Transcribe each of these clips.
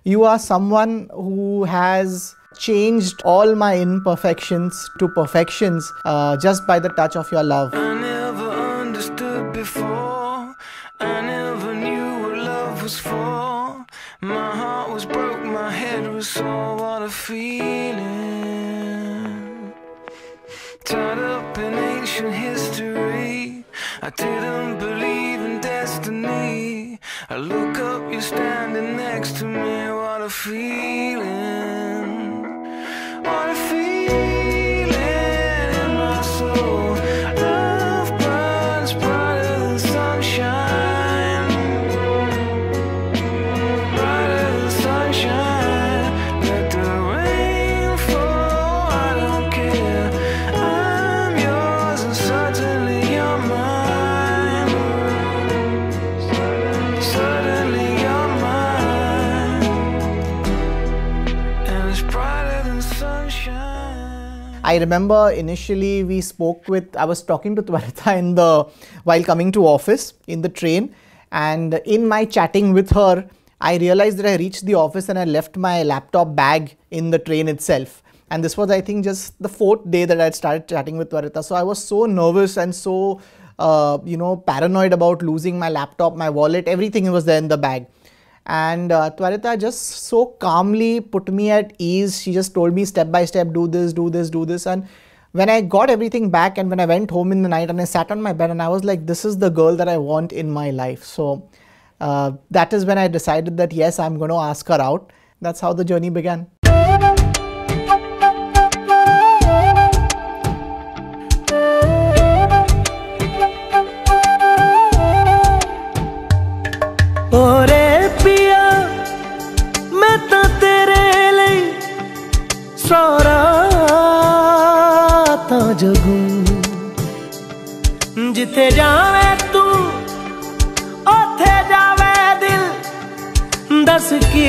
You are someone who has changed all my imperfections to perfections just by the touch of your love. I never understood before. I never knew what love was for. My heart was broke, my head was sore. What a feeling. Tied up in ancient history. I didn't believe in destiny. I look up, you're standing next to me. What a feeling. What a feeling in my soul. Love burns brighter than sunshine. Brighter than sunshine. Let the rain fall, I don't care. I'm yours and suddenly you're mine. Suddenly you're mine. And it's brighter than sunshine. I remember initially I was talking to Twaritha while coming to office in the train, and in my chatting with her, I realized that I reached the office and I left my laptop bag in the train itself. And this was, I think, just the 4th day that I had started chatting with Twaritha. So I was so nervous and so, paranoid about losing my laptop, my wallet, everything was there in the bag. And Twaritha just so calmly put me at ease. She just told me step by step, do this, do this, do this. And when I got everything back and when I went home in the night and I sat on my bed and I was like, this is the girl that I want in my life. So that is when I decided that yes, I'm going to ask her out. That's how the journey began. ओरे पिया मैं तो तेरे लिए सारा तो जगूं जिथे जावे तू ओथे जावे दिल दस की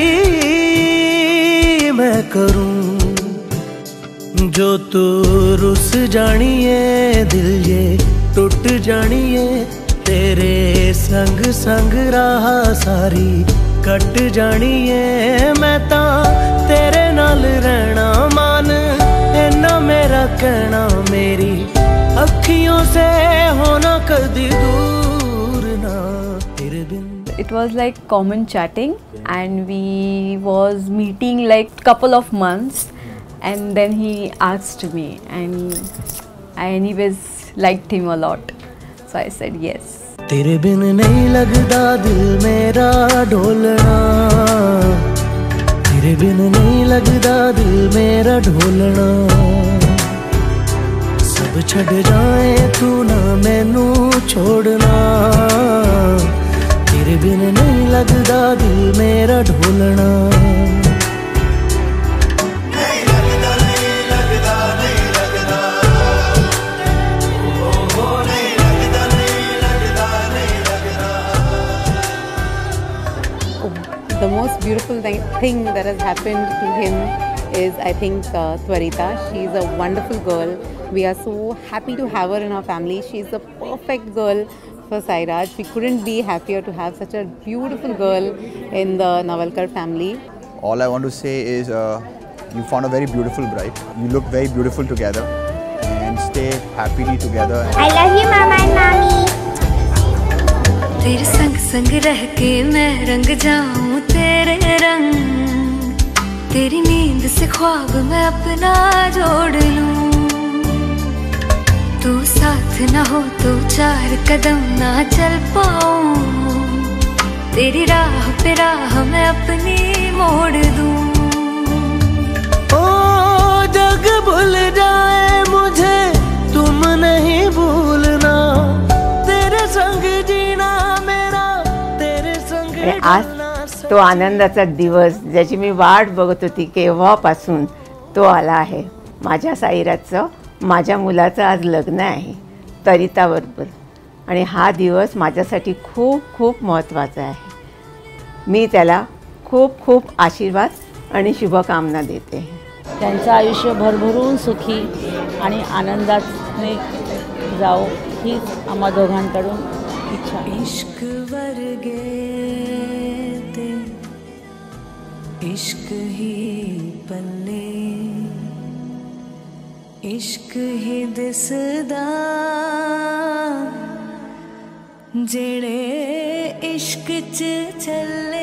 मैं करूं जो तू रुस जानिए दिल ये टूट जानिए तेरे संग संग राह सारी कट जानी है मैं ता तेरे नाल रहना मान इन्ना मेरा कहना मेरी अखियों से होना कदी दूर ना तेरे बिन. It was like common chatting and we was meeting like couple of months, and then he asked me and I anyways liked him a lot. So I said yes. तेरे बिन नहीं लगदा दिल मेरा ढोलना, तेरे बिन नहीं लगदा दिल मेरा ढोलना, सब छड़ जाए तू ना मैनू छोड़ना, तेरे बिन नहीं लगदा दिल मेरा ढोलना. The most beautiful thing that has happened to him is, I think, Twaritha. She's a wonderful girl. We are so happy to have her in our family. She's the perfect girl for Sairaj. We couldn't be happier to have such a beautiful girl in the Navalkar family. All I want to say is you found a very beautiful bride. You look very beautiful together and stay happily together. I love you, Mama and Mommy. तेरे संग संग रह के मैं रंग जाऊं तेरे रंग, तेरी नींद से ख्वाब मैं अपना जोड़ लूं, तू साथ ना हो तो 4 कदम ना चल पाऊं, तेरी राह पे राह मैं अपनी मोड़ दूं. ओ जग भूल जाए मुझे तुम नहीं भूलना, तेरे संग जीना मेरा तेरे संग. आज तो आनंदाचा दिवस ज्याची मी वाट बघत होती केव्हापासून तो आला आहे. माझ्या साईराजचं माझ्या मुलाचं आज लग्न आहे तरिताबरोबर आणि हा दिवस माझ्यासाठी खूप खूप महत्त्वाचा आहे. मी त्याला खूप खूप आशीर्वाद आणि शुभकामना देते. त्यांचं आयुष्य भरभरून सुखी आणि आनंदाने जाओ हीच आम्हा दोघांकडून इच्छा. इश्क वर्गे ते इश्क ही पल्ले इश्क ही दिसदा जेड़े इश्क च चले।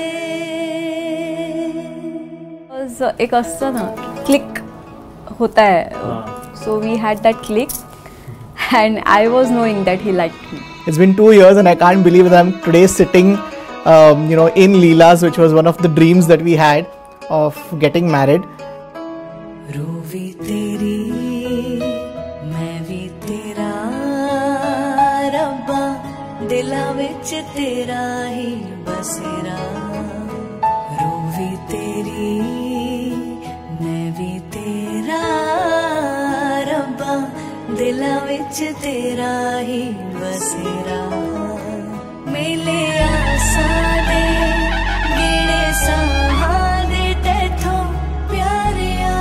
एक असता ना क्लिक होता है, so we had that click and I was knowing that he liked me. It's been 2 years and I can't believe that I'm today sitting in Leela's, which was one of the dreams that we had of getting married. रूवी तेरी मैं भी तेरा रब्बा दिला विच तेरा ही बसेरा। Ruby तेरी मैं भी तेरा रब्बा दिला विच तेरा ही बसेरा। मेले आसा दे गिणे साहा दे तेथों प्यारिया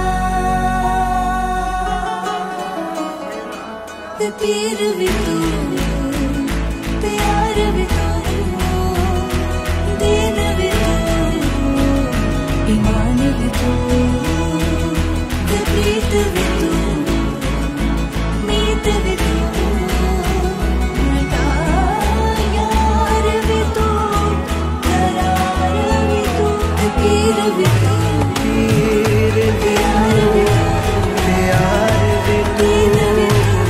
ते पीर भी तू प्यार भी तू दीन भी तू ईमान भी तू ते प्रीत भी तू मीत भी तू यार भी तू करार भी तू पीर भी तू प्यार भी तू दीन भी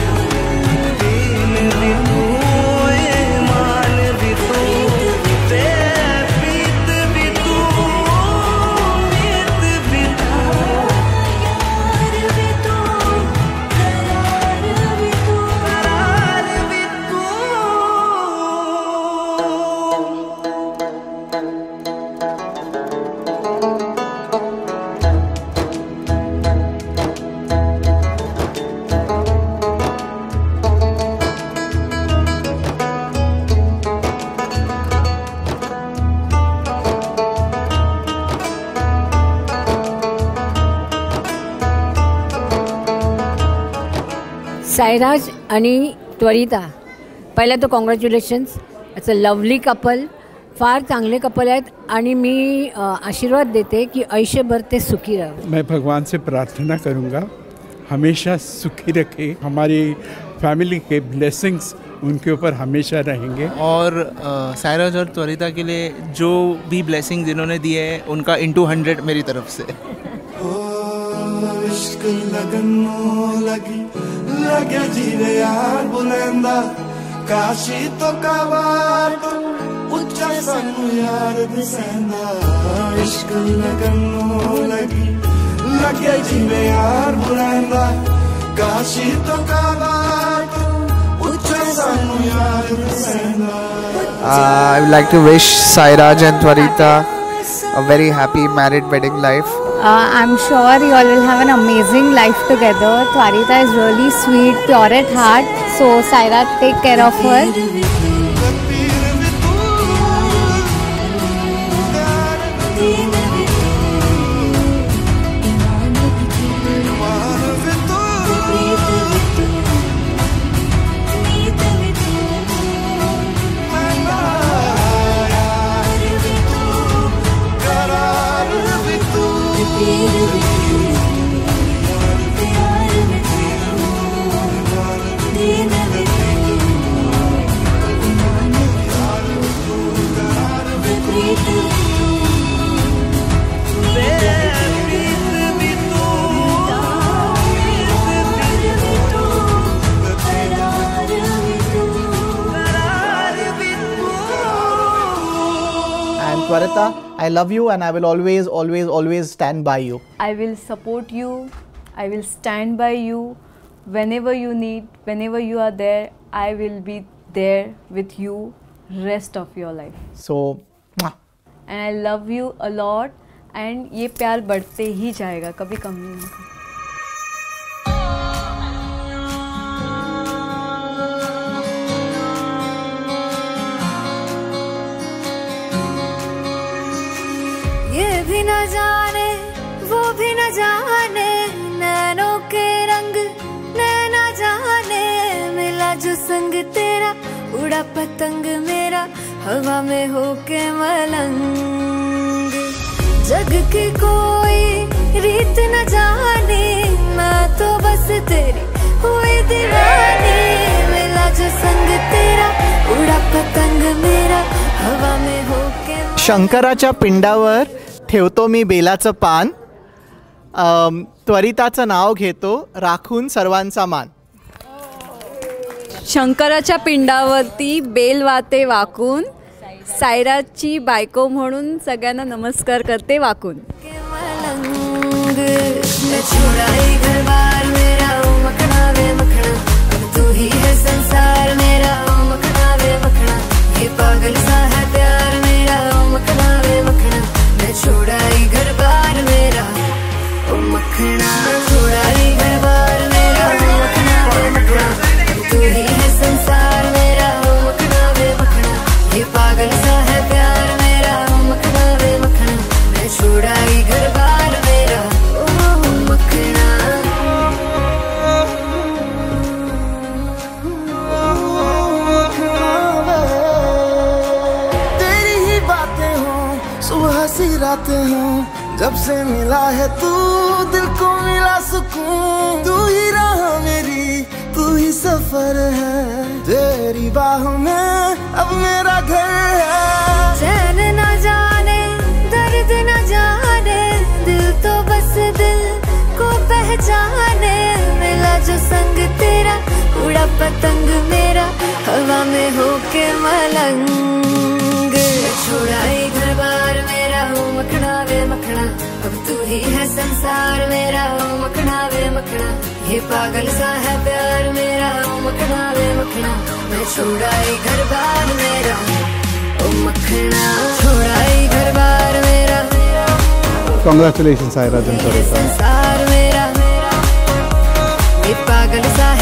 सायराज आणि त्वरिता, पहिला तो congratulations. It's a lovely couple, फार चांगले कपल आहेत आणि मी आशीर्वाद देते की आयुष्यभर ते सुखी रहो. मैं भगवान से प्रार्थना करूँगा हमेशा सुखी रखे, हमारी फैमिली के ब्लेसिंग्स उनके ऊपर हमेशा रहेंगे. और सायराज और त्वरिता के लिए जो भी ब्लेसिंग्स इन्होंने दिए हैं उनका into 100 मेरी तरफ से. इश्क लगन लगी लगे जीवे यार बुलंदा काशी तो कावार तो उच्चा सानू यार दिसेंदा. इश्क लगन लगी लगे जीवे यार बुलंदा काशी तो कावार तो उच्चा सानू यार दिसेंदा. I would like to wish Sairaj and Twarita a very happy married wedding life. I'm sure you all will have an amazing life together. Twarita is really sweet, pure at heart. So Sairaj, take care of her. Twarita, I love you and I will always, always, always stand by you. I will support you. I will stand by you. Whenever you need, whenever you are there, I will be there with you rest of your life. So, and I love you a lot. And ये प्यार बढ़ते ही जाएगा, कभी कम नहीं होगा. ये भी न जाने वो भी न जाने नैनों के रंग नैना जाने मिला जो संग तेरा उड़ा पतंग मेरा हवा में होके मलंग. जग की कोई रीत न जाने, मैं तो बस तेरी हुई दीवानी। मिला जो संग तेरा, उड़ा पतंग मेरा हवा में होके। शंकराच्या पिंडावर ठेवतो मी बेलाचं पान, त्वरिताचं नाव घेतो राखून सर्वांचा मान. शंकराच्या पिंडावरती बेल वाते वाकून, सायराची बायको म्हणून सगळ्यांना नमस्कार करते वाकून. तू ही है संसार मेरा, मखना वे मखना, ये पागल सा है प्यार मेरा, मखना वे मखना, मैं छोड़ाई घर बार मेरा, ओ मखना छोड़ाई घर बार मेरा, मखना वे मखना, तू ही है संसार मेरा, मखना वे मखना, ये पागल सा है प्यार मेरा, मखना वे मखना, मैं छोड़ाई घर बार मेरा, ओ मखना. सी रातें हों, जब से मिला है तू दिल को मिला सुकून. तू ही राह मेरी, तू ही सफर है, तेरी बाहों में अब मेरा घर है. चैन न जाने, दर्द न जाने, दिल तो बस दिल को पहचाने. मिला जो संग तेरा, उड़ा पतंग मेरा हवा में होके मलंग. छोड़ाई घर बार मेरा, मखना वे मखना, अब तू ही है संसार मेरा, मखना वे मखना, ये पागल सा है प्यार मेरा, मखना वे मखना, मैं छोड़ाई घर बार मेरा, ओ मखना छोड़ाई घर बार मेरा. Congratulations, Sairaj and Twarita. संसार मेरा, ये पागल सा